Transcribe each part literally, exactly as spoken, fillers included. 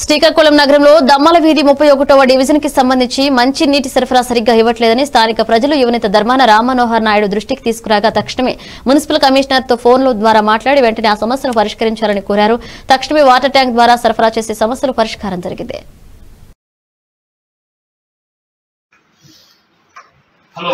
శ్రీకాకుళం నగరంలో దమ్మల వీధి ముప్పై ఒకటవ డివిజన్ కి సంబంధించి మంచి నీటి సరఫరా సరిగ్గా ఇవ్వట్లేదని స్థానిక ప్రజలు యువనేత ధర్మాన రామ్మనోహర్ నాయుడు దృష్టికి తీసుకురాగా తక్షణమే మున్సిపల్ కమిషనర్ తో ఫోన్లో ద్వారా మాట్లాడి వెంటనే ఆ సమస్యను పరిష్కరించాలని కోరారు. తక్షణమే వాటర్ ట్యాంక్ ద్వారా సరఫరా చేసే సమస్యలు పరిష్కారం జరిగింది. Hello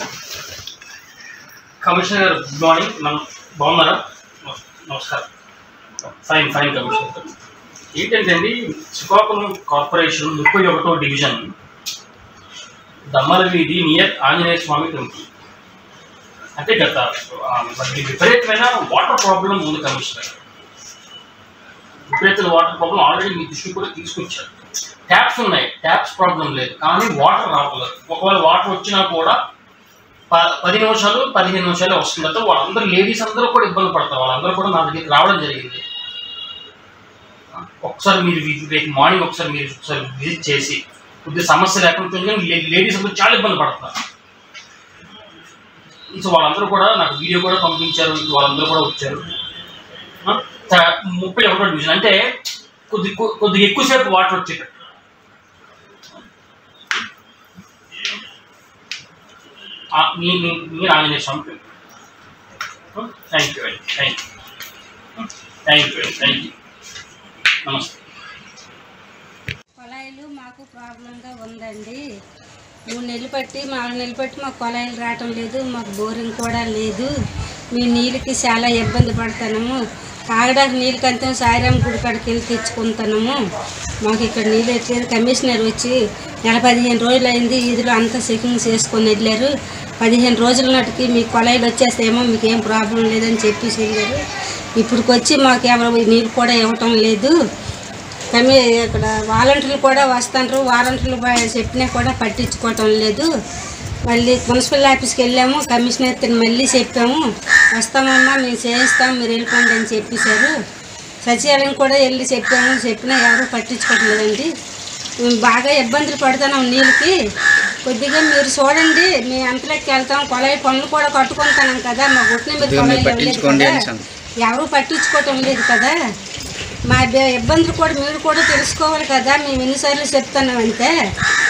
commissioner, good morning. బాగున్నారా? నమస్కారం. Fine fine commissioner. ఏంటంటే అండి, శ్రీకాకుళం కార్పొరేషన్ ముప్పై ఒకటో డివిజన్ దమ్మల వీధి నియర్ ఆంజనేయ స్వామి టెంపుల్ అంటే గత విపరీతమైన వాటర్ ప్రాబ్లం ఉంది కమిషనర్. విపరీతమైన వాటర్ ప్రాబ్లం ఆల్రెడీ మీ దృష్టి కూడా తీసుకొచ్చారు. ట్యాప్స్ ఉన్నాయి, ట్యాప్స్ ప్రాబ్లం లేదు, కానీ వాటర్ రావట్లేదు. ఒకవేళ వాటర్ వచ్చినా కూడా ప పది నిమిషాలు పదిహేను నిమిషాలు వస్తుంది. వాళ్ళందరూ లేడీస్ అందరూ కూడా ఇబ్బంది పడతారు. వాళ్ళందరూ కూడా నా దగ్గరికి రావడం జరిగింది. ఒకసారి మీరు రేపు మార్నింగ్ ఒకసారి మీరు ఒకసారి విజిట్ చేసి కొద్దిగా సమస్య లేకుండా లేడీస్ అందరూ చాలా ఇబ్బంది పడుతున్నారు. సో వాళ్ళందరూ కూడా నాకు వీడియో కూడా పంపించారు. వాళ్ళందరూ కూడా వచ్చారు. ముప్పై ఒకటో డివిజన్ అంటే కొద్ది కొద్దిగా ఎక్కువసేపు వాటర్ వచ్చేటట్టు. మీరు ఆంజనేయ స్వామి థ్యాంక్ యూ అండి. థ్యాంక్ యూ థ్యాంక్ యూ అండి. Thank you. నమస్తే. కొలాయిలు మాకు ప్రాబ్లంగా ఉందండి. మూడు నెలలు పట్టి నాలుగు నెలలు పట్టి మాకు కొలాయిలు రావటం లేదు. మాకు బోరింగ్ కూడా లేదు. మీ నీళ్ళకి చాలా ఇబ్బంది పడుతున్నాము. తాగడానికి నీళ్ళు కంటే సాయిరామ్ గుడి కాడికి వెళ్ళి తెచ్చుకుంటున్నాము. మాకు ఇక్కడ నీళ్ళు ఎట్లేదు. కమిషనర్ వచ్చి నెల పదిహేను రోజులు అయింది. ఈదులో అంతా చెకింగ్ చేసుకొని వెళ్ళారు. పదిహేను రోజుల నాటికి మీకు కొలాయిలు వచ్చేస్తేమో మీకు ఏం ప్రాబ్లం లేదని చెప్పేసి వెళ్ళారు. ఇప్పటికి వచ్చి మాకు ఎవరు నీళ్ళు కూడా ఇవ్వటం లేదు. కమి ఇక్కడ వాలంటీర్లు కూడా వస్తుంటారు. వాలంటీర్లు చెప్పినా కూడా పట్టించుకోవటం లేదు. మళ్ళీ మున్సిపల్ ఆఫీస్కి వెళ్ళాము. కమిషనర్ మళ్ళీ చెప్పాము, వస్తామమ్మా మేము చేయిస్తాం, మీరు వెళ్ళిపోండి అని చెప్పేశారు. సచివాలయం కూడా వెళ్ళి చెప్పాము, చెప్పినా ఎవరు పట్టించుకోవటం లేదండి. మేము బాగా ఇబ్బందులు పడుతున్నాం నీళ్ళకి. కొద్దిగా మీరు చూడండి, మేము అంతలోకి వెళ్తాం. కొలాయి పనులు కూడా కట్టుకుంటున్నాం కదా, మా గుట్టిన మీద కొలాయి ఇవ్వలేదు కదా, ఎవరు పట్టించుకోవటం లేదు కదా. మా ఇబ్బందులు కూడా మీరు కూడా తెలుసుకోవాలి కదా. మేము ఎన్నిసార్లు చెప్తున్నామంటే